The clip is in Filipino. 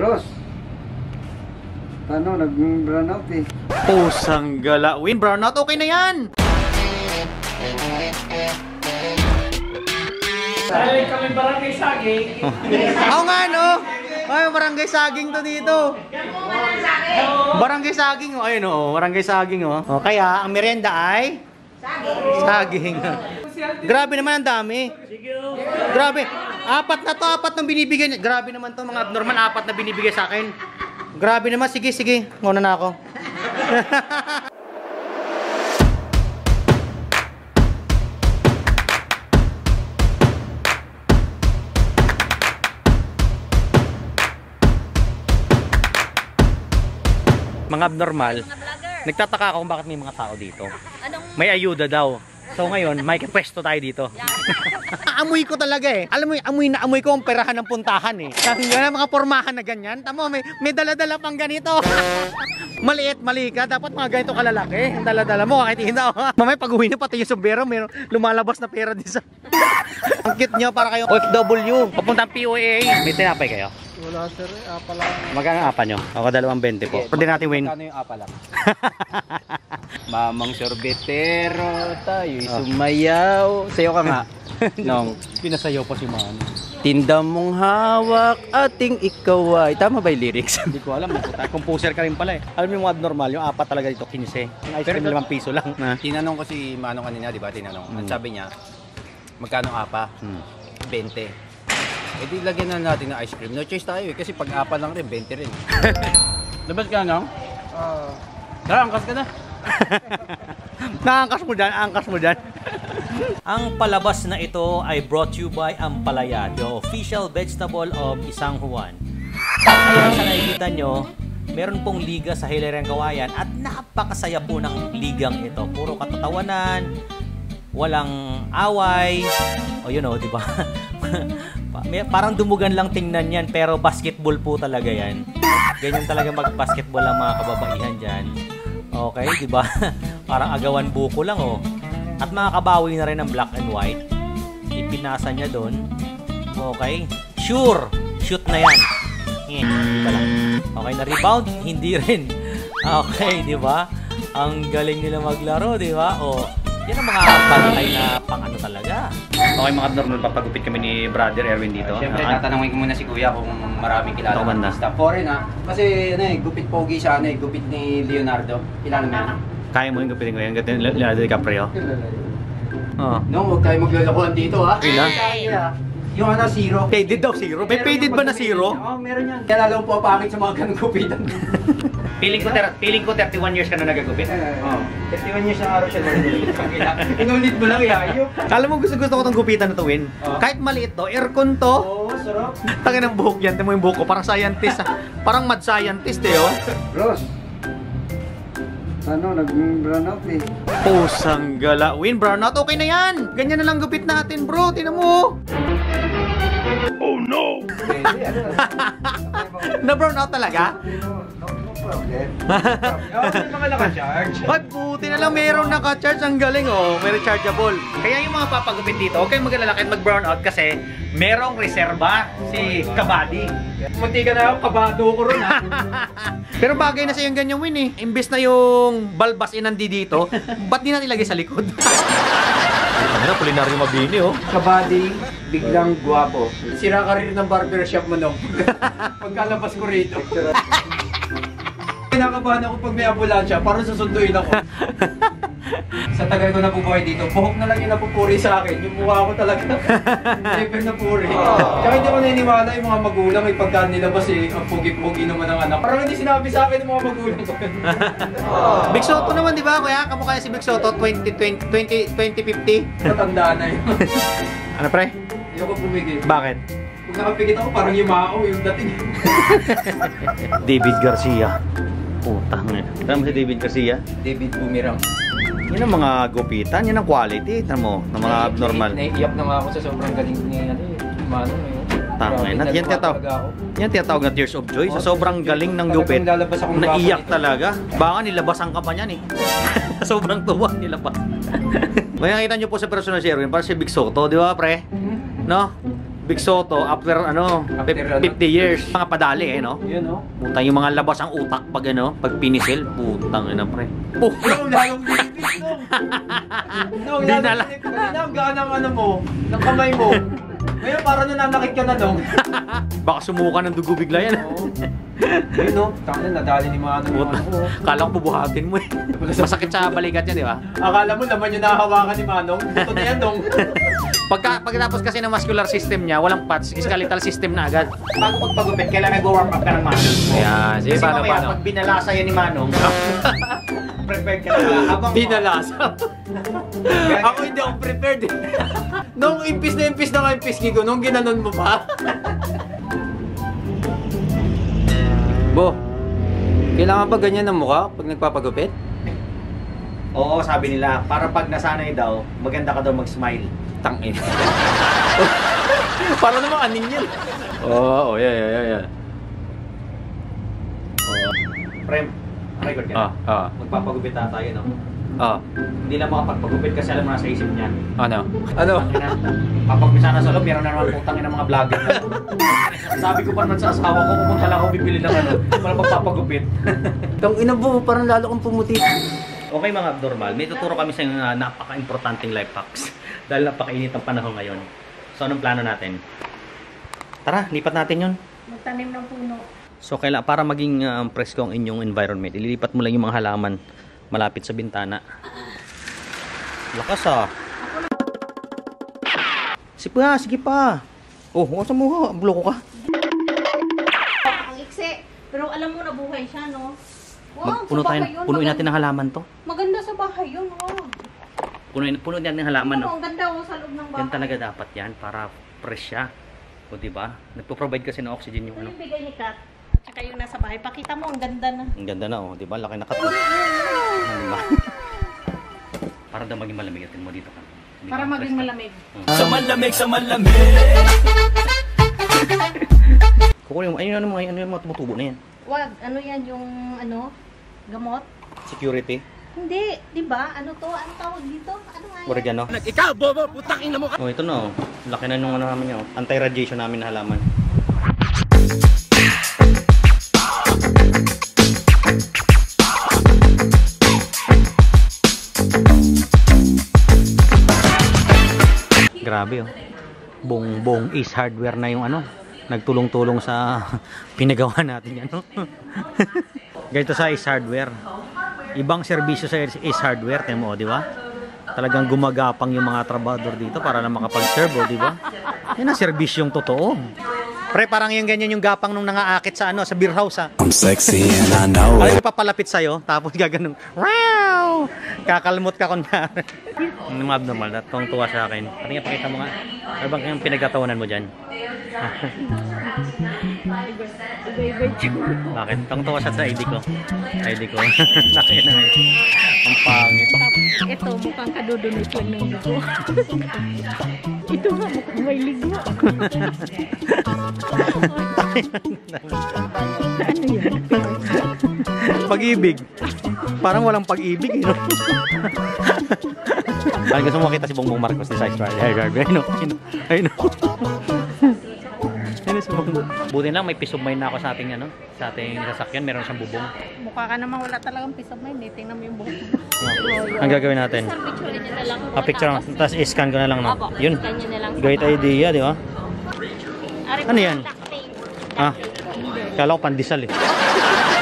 Bros, paano nag-brownout eh? Pusang galawin, brownout, okay na yan! Dahil kami barangay saging. Oo nga, no? Ay, barangay saging to dito. Barangay saging, oh. Ayun, oh. Barangay saging, oh. Oh, kaya, ang merienda ay? Saging. Grabe naman, ang dami. Grabe. Apat na binibigay niya. Grabe naman to, mga abnormal. 4 na binibigay sa akin. Grabe naman. Sige, sige. Muna na ako. Mga abnormal, nagtataka ako kung bakit may mga tao dito. May ayuda daw. So ngayon, may pwesto tayo dito. Amoy ko talaga eh. Alam mo, amoy ko ang perahan ng puntahan eh. Kasi mga pormahan na ganyan. Tamo, may dala-dala pang ganito. Maliit, mali ka. Dapat mga ganito kalalaki. Ang dala-dala mo, kahit hindi ako. Mamaya pag-uwi na pati yung sombrero, may lumalabas na pera din sa... Ang cute nyo para kayong OFW. Papuntang POA. May tinapay kayo? Wala sir, apa lang. Magkano apa nyo? Ako 2.20 po. Pwede natin win. Magkano yung apa lang? Mamang sorbetero, tayo'y sumayaw. Sayo ka nga. Nong, Pinasayaw pa si Mano. tinda mong hawak, ating ikaw ay. Tama ba yung lyrics? Hindi ko alam. Composer ka rin pala eh. Alam mo yung mga abnormal, yung 4 talaga dito, 15. Yung ice cream 5 piso lang. Tinanong ko si Manong kanina, di ba? Tinanong. At sabi niya, magkano apa? 20. Eh di lagyan na natin ng ice cream. No choice tayo eh. Kasi pag apa lang rin, 20 rin. Labas ka, no? Tara, angkas ka na. Naangkas mo dyan, angkas mo dyan. Ang palabas na ito ay brought to you by Ampalaya, the official vegetable of Isang Juan. Kaya sa nakikita nyo, meron pong liga sa Hilaryang Kawayan at napakasaya po ng ligang ito. Puro katatawanan, walang away. O yun o, di ba? Parang dumugan lang tingnan yan, pero basketball po talaga yan. Ganyan talaga mag-basketball ang mga kababaihan dyan. Okay, di ba? Parang agawan buko lang oh. At makakabawi na rin ng black and white. Ipinasa niya doon. Okay, sure, shoot na yan. Okay, na rebound, hindi rin. Okay, di ba? Ang galing nila maglaro, di ba? Oh. Yan ang mga bantay na pang ano talaga. Okay mga abnormal, papagupit kami ni Brother Erwin dito. Siyempre, tatanungin ko muna si Kuya kung maraming kilala ng artista. Foreign ha. Kasi ano eh, gupit pogi siya, ano eh, gupit ni Leonardo. Kilala mo yan? Kaya mo yung gupitin ko yan, Leonardo DiCaprio. Oh. No, huwag tayo maglalakuan dito ha. Kailan? Yung ano, zero. Paided daw, zero? May paided ba na zero? Oo, meron yan. Kaya lalo po pangit sa mga ganong gupitan. Feeling ko 31 years ka na nagagupit. Oo. 31 years na araw siya na inulit mo lang yayo. Alam mo, gusto ko itong gupitan na to, Win. Kahit maliit to, aircon to. Oo, sarap. Tangin ng buhok yan. Timo yung buhok ko, parang scientist. Parang mad scientist eh, oh. Bros, paano nag-brownout eh? Pusang galawin, brownout, okay na yan. Ganyan na lang gupit natin, bro. Tinan mo. Oh no! Na-brownout talaga? Mga naka-charge. Ay, buti na lang meron naka-charge. Ang galing, oh. May rechargeable. Kaya yung mga papagupit dito, huwag kayong mag-alala kahit mag-brown out kasi merong reserba si Kabady. Munti ka na ako, kabado ko rin ha. Pero bagay na sa yung ganyang Win eh. Imbes na yung balbas inandi dito, ba't di natin ilagay sa likod? Ano, kulinaryo mabini oh. Kabady, biglang guwapo. Sira ka rin ng barbershop mo nung. Pagkalabas ko rito. Kinakabahan ako pag may ambulansya, parang susunduin ako. Sa tagal ko nabubuhay dito, buhok na lang yung napupuri sa akin. Yung mukha ko talaga, never napuri. Kaya hindi ko naniniwala yung mga magulang, yung pagka nilabas eh, ang pugi-pugi naman ng anak. Parang hindi sinabi sa akin ng mga magulang ko. Big Soto naman, di ba? Kuya, kamukha si Big Soto 2050. Matandaan na yun. Ano pre? Hindi ako pumigil. Bakit? Kung nakapigit ako, parang yumao yung dating. David Garcia. Putang eh. Tama mo si David Garcia? David Bumirang. Yan ang mga gupitan, yan ang quality. Tama mo, ng mga abnormal. Naiiyak na nga ako sa sobrang galing ni Mano. Tangin. Yan tinatawag na tears of joy. Sa sobrang galing ng gupit, naiyak talaga. Baka nilabasan ka pa niyan eh. Sobrang tuwa nilabas. May nakita nyo po sa personal si Erwin, parang si Big Soto, di ba pre? No? Big Soto, after ano, After, 50 years. Mga padali no? Yun, no? Putang yung mga labas ang utak pag ano, pag pinisil. Putang ina pre. Nung lalong nilipis, nung. Nung Di lalong nala- nilipis. Kanina ang gaan ng ano mo, ng kamay mo. Ngayon parang nananakit ka na, nung. Baka sumuka ng dugo bigla yan. Oo. Yun, no? Tangin, nadali ni mga ano. Puta. Kala ko bubuhatin mo eh. Masakit sa balikat yan, di ba? Akala mo laman yung nahahawakan ni Manong. Ito na yan, nung. Pagkatapos kasi ng muscular system niya, walang parts, skeletal system na agad. Bago magpagupit, kailangan mag-warm up ka ng Manong. Ayan, sige, Kasi paano, mamaya, paano? pag binalasa yan ni Manong, prepared ka na. Habang Binalasa. Ako hindi ako prepared eh. Nung impis na nga yung pisngi ko, nung ginanon mo pa. Bo, kailangan ba ganyan ng mukha pag nagpapagupit? Oo, sabi nila, para pag nasanay daw, maganda ka daw mag-smile. Tangin. Para namang aning yan. Oo, yeah. Prem, record ka. Magpapagupit na tayo, no? Hindi lang makapagpagupit kasi alam mo nasa isip niya. Ano? Kapag minsan nasa loob, meron na naman putangin ng mga vlogger na. Sabi ko pa naman sa asawa ko, pumunta lang ako bibili ng ano, para magpapagupit. Tang ina bo, parang lalo kang pumuti. Okay mga abnormal, may tuturo kami sa napaka-importanting life hacks. Dahil napakainit ang panahon ngayon. So anong plano natin? Tara, lipat natin yun. Magtanim ng puno. So para maging presko ang inyong environment, ililipat mo lang yung mga halaman malapit sa bintana. Lakas ah. Sige pa. Oh, wasa mo, bloko ka. Ang iksi. Pero alam mo, nabuhay siya, no? Wow, Punuin sa bahay yun. natin ng halaman to. Maganda sa bahay yun, oh. Punuin natin ng halaman, no? Ang ganda, oh, sa loob ng bahay. Yan talaga dapat yan para fresh siya. O diba? Nagpo-provide kasi ng oxygen yung Ano ano. yung bigay ni Kat? At saka yung nasa bahay. Pakita mo, ang ganda na. Ang ganda na oh, 'di ba? Laki na kato. Diba? Para daw maging malamig atin mo dito ka. Para maging malamig. Sa malamig. Kukunin mo, ano yung mga tumutubo na yan? Wag, ano yan yung, ano, gamot? Security? Hindi, di ba? Ano to? Ano tawag dito? Ano nga yan? Oregano? Ikaw, bobo, putakin na mo! Oh, ito na oh. Laki na nung ano namin yun. Anti-radiation namin na halaman. Grabe oh. Buong Ace Hardware na yung ano. Nagtulong-tulong sa pinagawa natin yan. No? Ganito sa Ace Hardware. Ibang serbisyo sa Ace Hardware, temo, di ba? Talagang gumagapang yung mga trabador dito para na makapag-serve, di ba? Yan ang serbisyong totoo. Pre, parang yung ganyan yung gapang nung nangaakit sa ano, sa beer house ha. I'm sexy and I know Alam it. mo, papalapit sa'yo, tapos gaganong, wow! Kakalmot ka kunwari. Ano mga abnormal, tuwang-tuwa sa akin. Pati nga, pakita mo nga. Ano bang yung pinagtatawanan mo dyan? Bakit? Tuwang-tuwa siya sa ID ko. ID ko. Laki na ngayon. Ang pangit. Ito, mukhang kadudunit lang ng ligo. Ito nga, mukhang may ligo. Ano yan? Pag-ibig. Parang walang pag-ibig. No? Parang gusto mo makita si Bongbong Marcos ni Size Rider. Ayun. Buti lang may peace of mind na ako sa ating ano, sa ating sasakyan, meron siyang bubong. Mukha ka naman wala talagang peace of mind. Tingnan mo yung buhok mo. Ang gagawin natin? Picture niya na lang. Picture lang, tapos i-scan ko na lang no. Yun. Scan niya na lang. Great idea, di ba? Ano yan? Ah, kala ko pandesal eh.